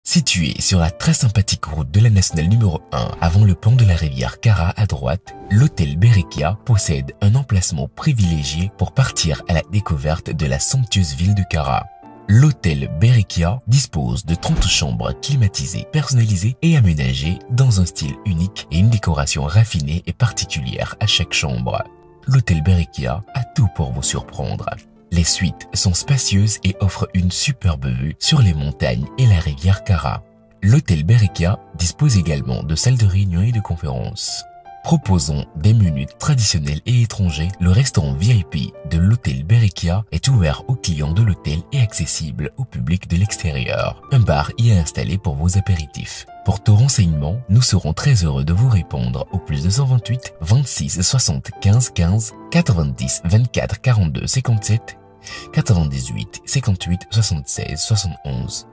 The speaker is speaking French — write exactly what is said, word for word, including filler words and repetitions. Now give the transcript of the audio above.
Situé sur la très sympathique route de la nationale numéro un, avant le pont de la rivière Kara à droite, l'hôtel Berrikia possède un emplacement privilégié pour partir à la découverte de la somptueuse ville de Kara. L'hôtel Berrikia dispose de trente chambres climatisées, personnalisées et aménagées dans un style unique et une décoration raffinée et particulière à chaque chambre. L'hôtel Berrikia a tout pour vous surprendre. Les suites sont spacieuses et offrent une superbe vue sur les montagnes et la rivière Kara. L'hôtel Berrikia dispose également de salles de réunion et de conférences. Proposant des menus traditionnels et étrangers, le restaurant V I P de l'hôtel Berrikia est ouvert aux clients de l'hôtel et accessible au public de l'extérieur. Un bar y est installé pour vos apéritifs. Pour tout renseignement, nous serons très heureux de vous répondre au plus deux cent vingt-huit, vingt-six, soixante-quinze, quinze, quatre-vingt-dix, vingt-quatre, quarante-deux, cinquante-sept, quatre-vingt-dix-huit, cinquante-huit, soixante-seize, soixante-onze.